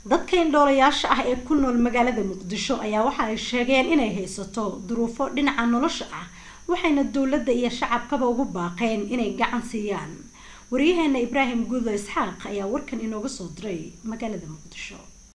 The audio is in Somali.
Dadka Indhoolayaasha ah ee ku nool magaalada Muqdisho ayaa waxa ay sheegeen inay haysato duruufo dhinaca nolosha ah waxayna dawladda iyo shacabkaba ugu baaqeen inay gacan siiyaan. Wariyaheena Ibraahim Guudo Isxaaq ayaa warkan inooga soo diray magaalada Muqdisho.